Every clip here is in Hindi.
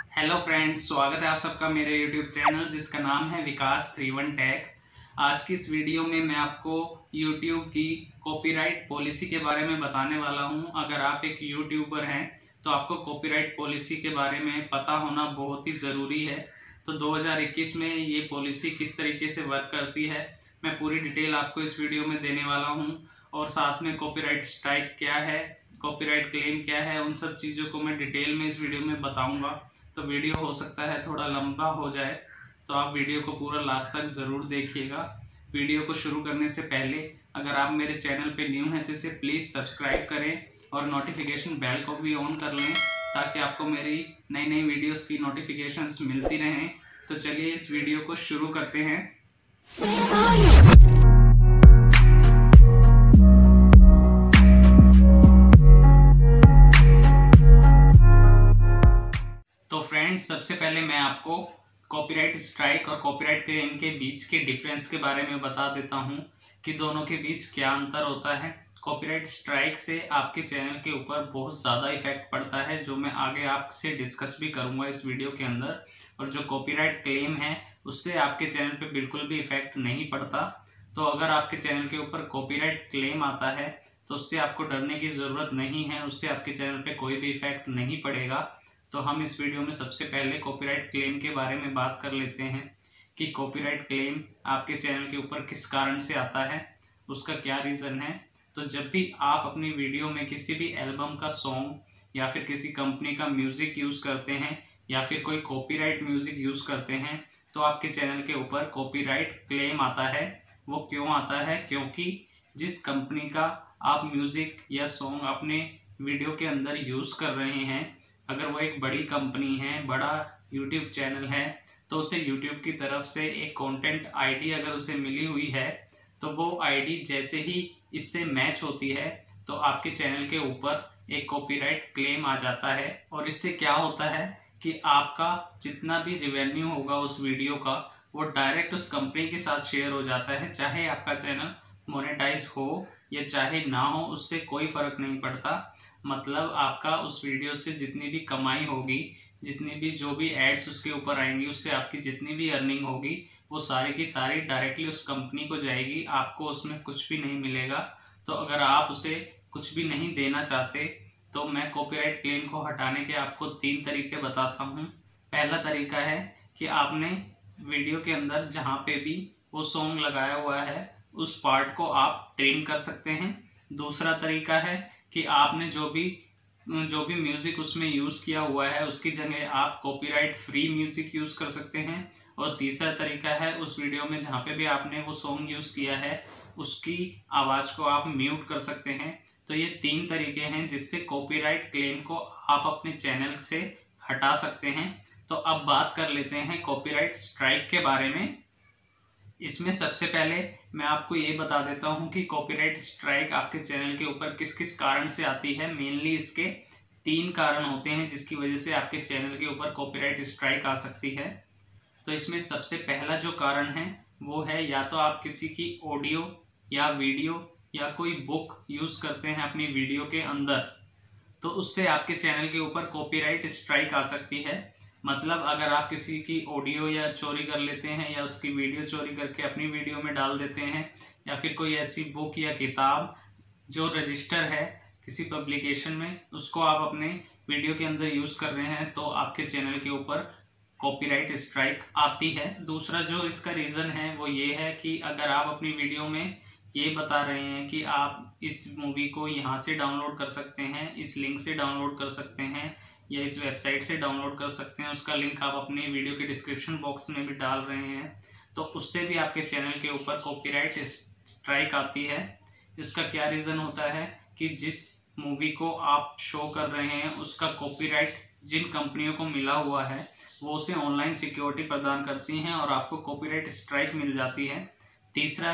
हेलो फ्रेंड्स, स्वागत है आप सबका मेरे यूट्यूब चैनल जिसका नाम है विकास 31 टेक। आज की इस वीडियो में मैं आपको यूट्यूब की कॉपीराइट पॉलिसी के बारे में बताने वाला हूं। अगर आप एक यूट्यूबर हैं तो आपको कॉपीराइट पॉलिसी के बारे में पता होना बहुत ही ज़रूरी है। तो 2021 में ये पॉलिसी किस तरीके से वर्क करती है मैं पूरी डिटेल आपको इस वीडियो में देने वाला हूँ। और साथ में कॉपीराइट स्ट्राइक क्या है, कॉपीराइट क्लेम क्या है, उन सब चीज़ों को मैं डिटेल में इस वीडियो में बताऊँगा। तो वीडियो हो सकता है थोड़ा लंबा हो जाए, तो आप वीडियो को पूरा लास्ट तक ज़रूर देखिएगा। वीडियो को शुरू करने से पहले अगर आप मेरे चैनल पे न्यू हैं तो इसे प्लीज़ सब्सक्राइब करें और नोटिफिकेशन बेल को भी ऑन कर लें ताकि आपको मेरी नई नई वीडियोस की नोटिफिकेशंस मिलती रहें। तो चलिए इस वीडियो को शुरू करते हैं। तो फ्रेंड्स, सबसे पहले मैं आपको कॉपीराइट स्ट्राइक और कॉपीराइट क्लेम के बीच के डिफरेंस के बारे में बता देता हूं कि दोनों के बीच क्या अंतर होता है। कॉपीराइट स्ट्राइक से आपके चैनल के ऊपर बहुत ज़्यादा इफेक्ट पड़ता है, जो मैं आगे आपसे डिस्कस भी करूंगा इस वीडियो के अंदर। और जो कॉपीराइट क्लेम है उससे आपके चैनल पे बिल्कुल भी इफेक्ट नहीं पड़ता। तो अगर आपके चैनल के ऊपर कॉपीराइट क्लेम आता है तो उससे आपको डरने की ज़रूरत नहीं है, उससे आपके चैनल पे कोई भी इफेक्ट नहीं पड़ेगा। तो हम इस वीडियो में सबसे पहले कॉपीराइट क्लेम के बारे में बात कर लेते हैं कि कॉपीराइट क्लेम आपके चैनल के ऊपर किस कारण से आता है, उसका क्या रीज़न है। तो जब भी आप अपनी वीडियो में किसी भी एल्बम का सॉन्ग या फिर किसी कंपनी का म्यूज़िक यूज़ करते हैं या फिर कोई कॉपीराइट म्यूज़िक यूज़ करते हैं तो आपके चैनल के ऊपर कॉपीराइट क्लेम आता है। वो क्यों आता है? क्योंकि जिस कंपनी का आप म्यूज़िक या सॉन्ग अपने वीडियो के अंदर यूज़ कर रहे हैं, अगर वो एक बड़ी कंपनी है, बड़ा यूट्यूब चैनल है, तो उसे यूट्यूब की तरफ से एक कंटेंट आईडी अगर उसे मिली हुई है तो वो आईडी जैसे ही इससे मैच होती है तो आपके चैनल के ऊपर एक कॉपीराइट क्लेम आ जाता है। और इससे क्या होता है कि आपका जितना भी रिवेन्यू होगा उस वीडियो का वो डायरेक्ट उस कंपनी के साथ शेयर हो जाता है। चाहे आपका चैनल मोनेटाइज हो या चाहे ना हो, उससे कोई फ़र्क नहीं पड़ता। मतलब आपका उस वीडियो से जितनी भी कमाई होगी, जितनी भी जो भी एड्स उसके ऊपर आएंगी, उससे आपकी जितनी भी अर्निंग होगी वो सारी की सारी डायरेक्टली उस कंपनी को जाएगी, आपको उसमें कुछ भी नहीं मिलेगा। तो अगर आप उसे कुछ भी नहीं देना चाहते तो मैं कॉपीराइट क्लेम को हटाने के आपको 3 तरीके बताता हूँ। पहला तरीका है कि आपने वीडियो के अंदर जहाँ पे भी वो सॉन्ग लगाया हुआ है उस पार्ट को आप ट्रिम कर सकते हैं। दूसरा तरीका है कि आपने जो भी म्यूज़िक उसमें यूज़ किया हुआ है उसकी जगह आप कॉपीराइट फ्री म्यूज़िक यूज़ कर सकते हैं। और तीसरा तरीका है उस वीडियो में जहाँ पे भी आपने वो सॉन्ग यूज़ किया है उसकी आवाज़ को आप म्यूट कर सकते हैं। तो ये 3 तरीके हैं जिससे कॉपीराइट क्लेम को आप अपने चैनल से हटा सकते हैं। तो अब बात कर लेते हैं कॉपीराइट स्ट्राइक के बारे में। इसमें सबसे पहले मैं आपको ये बता देता हूँ कि कॉपीराइट स्ट्राइक आपके चैनल के ऊपर किस किस कारण से आती है। मेनली इसके 3 कारण होते हैं जिसकी वजह से आपके चैनल के ऊपर कॉपीराइट स्ट्राइक आ सकती है। तो इसमें सबसे पहला जो कारण है वो है या तो आप किसी की ऑडियो या वीडियो या कोई बुक यूज़ करते हैं अपनी वीडियो के अंदर, तो उससे आपके चैनल के ऊपर कॉपीराइट स्ट्राइक आ सकती है। मतलब अगर आप किसी की ऑडियो या चोरी कर लेते हैं या उसकी वीडियो चोरी करके अपनी वीडियो में डाल देते हैं या फिर कोई ऐसी बुक या किताब जो रजिस्टर है किसी पब्लिकेशन में उसको आप अपने वीडियो के अंदर यूज़ कर रहे हैं तो आपके चैनल के ऊपर कॉपीराइट स्ट्राइक आती है। दूसरा जो इसका रीज़न है वो ये है कि अगर आप अपनी वीडियो में ये बता रहे हैं कि आप इस मूवी को यहाँ से डाउनलोड कर सकते हैं, इस लिंक से डाउनलोड कर सकते हैं या इस वेबसाइट से डाउनलोड कर सकते हैं, उसका लिंक आप अपनी वीडियो के डिस्क्रिप्शन बॉक्स में भी डाल रहे हैं, तो उससे भी आपके चैनल के ऊपर कॉपीराइट स्ट्राइक आती है। इसका क्या रीज़न होता है कि जिस मूवी को आप शो कर रहे हैं उसका कॉपीराइट जिन कंपनियों को मिला हुआ है वो उसे ऑनलाइन सिक्योरिटी प्रदान करती हैं और आपको कॉपीराइट स्ट्राइक मिल जाती है। तीसरा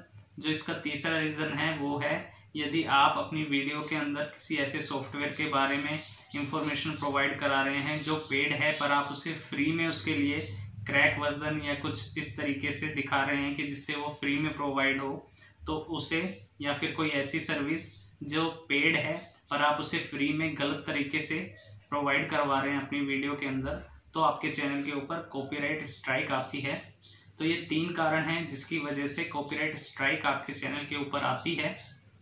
रीज़न है वो है यदि आप अपनी वीडियो के अंदर किसी ऐसे सॉफ्टवेयर के बारे में इंफॉर्मेशन प्रोवाइड करा रहे हैं जो पेड है पर आप उसे फ्री में उसके लिए क्रैक वर्जन या कुछ इस तरीके से दिखा रहे हैं कि जिससे वो फ्री में प्रोवाइड हो, तो उसे या फिर कोई ऐसी सर्विस जो पेड है पर आप उसे फ्री में गलत तरीके से प्रोवाइड करवा रहे हैं अपनी वीडियो के अंदर, तो आपके चैनल के ऊपर कॉपीराइट स्ट्राइक आती है। तो ये 3 कारण हैं जिसकी वजह से कॉपीराइट स्ट्राइक आपके चैनल के ऊपर आती है।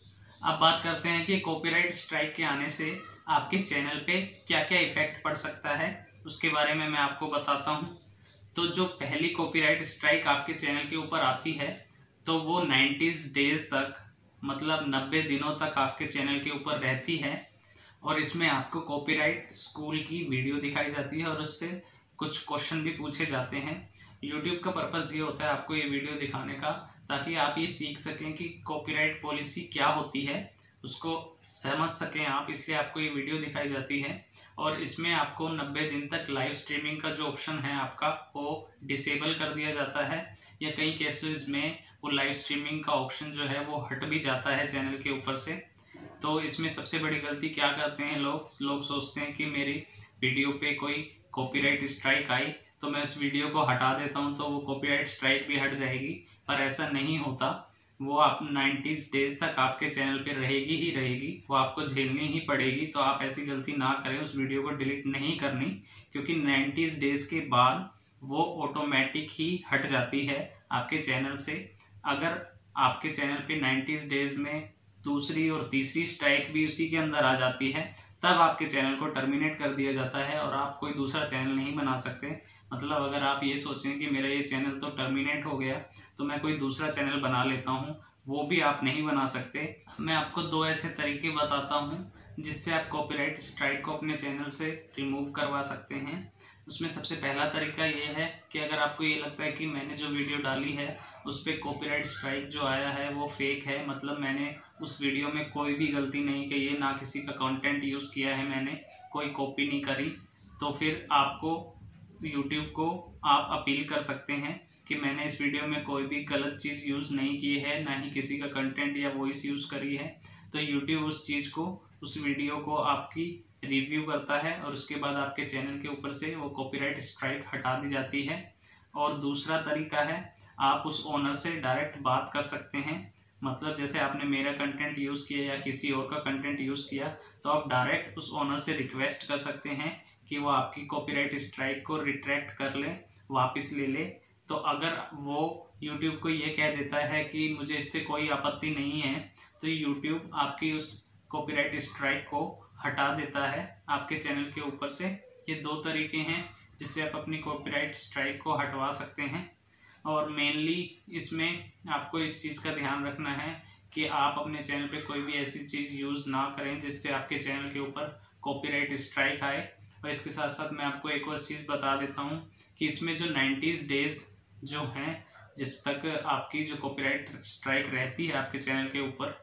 अब बात करते हैं कि कॉपीराइट स्ट्राइक के आने से आपके चैनल पे क्या क्या इफेक्ट पड़ सकता है, उसके बारे में मैं आपको बताता हूँ। तो जो पहली कॉपीराइट स्ट्राइक आपके चैनल के ऊपर आती है तो वो 90 डेज तक, मतलब 90 दिनों तक आपके चैनल के ऊपर रहती है और इसमें आपको कॉपीराइट स्कूल की वीडियो दिखाई जाती है और उससे कुछ क्वेश्चन भी पूछे जाते हैं। यूट्यूब का पर्पज़ ये होता है आपको ये वीडियो दिखाने का, ताकि आप ये सीख सकें कि कॉपीराइट पॉलिसी क्या होती है, उसको समझ सकें आप, इसलिए आपको ये वीडियो दिखाई जाती है। और इसमें आपको 90 दिन तक लाइव स्ट्रीमिंग का जो ऑप्शन है आपका वो डिसेबल कर दिया जाता है, या कई केसेस में वो लाइव स्ट्रीमिंग का ऑप्शन जो है वो हट भी जाता है चैनल के ऊपर से। तो इसमें सबसे बड़ी गलती क्या करते हैं लोग सोचते हैं कि मेरी वीडियो पे कोई कॉपीराइट स्ट्राइक आई तो मैं उस वीडियो को हटा देता हूं तो वो कॉपीराइट स्ट्राइक भी हट जाएगी, पर ऐसा नहीं होता। वो आप 90 डेज तक आपके चैनल पे रहेगी ही रहेगी, वो आपको झेलनी ही पड़ेगी। तो आप ऐसी गलती ना करें, उस वीडियो को डिलीट नहीं करनी, क्योंकि 90 डेज के बाद वो ऑटोमेटिक ही हट जाती है आपके चैनल से। अगर आपके चैनल पे 90 डेज में दूसरी और तीसरी स्ट्राइक भी उसी के अंदर आ जाती है, तब आपके चैनल को टर्मिनेट कर दिया जाता है और आप कोई दूसरा चैनल नहीं बना सकते। मतलब अगर आप ये सोचें कि मेरा ये चैनल तो टर्मिनेट हो गया तो मैं कोई दूसरा चैनल बना लेता हूँ, वो भी आप नहीं बना सकते। मैं आपको 2 ऐसे तरीके बताता हूँ जिससे आप कॉपीराइट स्ट्राइक को अपने चैनल से रिमूव करवा सकते हैं। उसमें सबसे पहला तरीका ये है कि अगर आपको ये लगता है कि मैंने जो वीडियो डाली है उस पर कॉपीराइट स्ट्राइक जो आया है वो फेक है, मतलब मैंने उस वीडियो में कोई भी गलती नहीं की है, ना किसी का कंटेंट यूज़ किया है, मैंने कोई कॉपी नहीं करी, तो फिर आपको यूट्यूब को आप अपील कर सकते हैं कि मैंने इस वीडियो में कोई भी गलत चीज़ यूज़ नहीं की है, ना ही किसी का कंटेंट या वॉइस यूज़ करी है। तो यूट्यूब उस चीज़ को, उस वीडियो को आपकी रिव्यू करता है और उसके बाद आपके चैनल के ऊपर से वो कॉपीराइट स्ट्राइक हटा दी जाती है। और दूसरा तरीका है, आप उस ओनर से डायरेक्ट बात कर सकते हैं। मतलब जैसे आपने मेरा कंटेंट यूज़ किया या किसी और का कंटेंट यूज़ किया तो आप डायरेक्ट उस ओनर से रिक्वेस्ट कर सकते हैं कि वो आपकी कॉपीराइट स्ट्राइक को रिट्रैक्ट कर ले, वापस ले ले। तो अगर वो यूट्यूब को ये कह देता है कि मुझे इससे कोई आपत्ति नहीं है, तो यूट्यूब आपकी उस कॉपीराइट स्ट्राइक को हटा देता है आपके चैनल के ऊपर से। ये 2 तरीके हैं जिससे आप अपनी कॉपीराइट स्ट्राइक को हटवा सकते हैं। और मेनली इसमें आपको इस चीज़ का ध्यान रखना है कि आप अपने चैनल पे कोई भी ऐसी चीज़ यूज़ ना करें जिससे आपके चैनल के ऊपर कॉपीराइट स्ट्राइक आए। और इसके साथ साथ मैं आपको एक और चीज़ बता देता हूँ कि इसमें जो 90 डेज़ जो हैं, जिस तक आपकी जो कॉपीराइट स्ट्राइक रहती है आपके चैनल के ऊपर,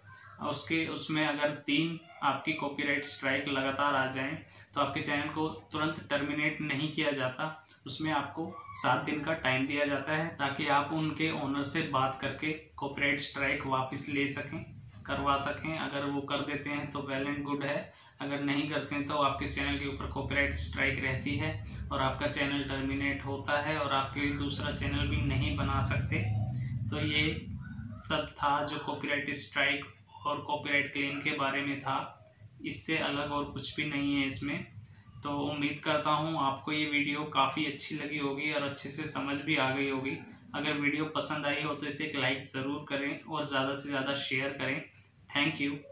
उसमें अगर 3 आपकी कॉपीराइट स्ट्राइक लगातार आ जाएं तो आपके चैनल को तुरंत टर्मिनेट नहीं किया जाता। उसमें आपको 7 दिन का टाइम दिया जाता है ताकि आप उनके ओनर से बात करके कॉपीराइट स्ट्राइक वापस ले सकें, करवा सकें। अगर वो कर देते हैं तो वेल एंड गुड है, अगर नहीं करते हैं तो आपके चैनल के ऊपर कॉपीराइट स्ट्राइक रहती है और आपका चैनल टर्मिनेट होता है और आप कोई दूसरा चैनल भी नहीं बना सकते। तो ये सब था जो कॉपीराइट स्ट्राइक और कॉपीराइट क्लेम के बारे में था, इससे अलग और कुछ भी नहीं है इसमें। तो उम्मीद करता हूँ आपको ये वीडियो काफ़ी अच्छी लगी होगी और अच्छे से समझ भी आ गई होगी। अगर वीडियो पसंद आई हो तो इसे एक लाइक ज़रूर करें और ज़्यादा से ज़्यादा शेयर करें। Thank you.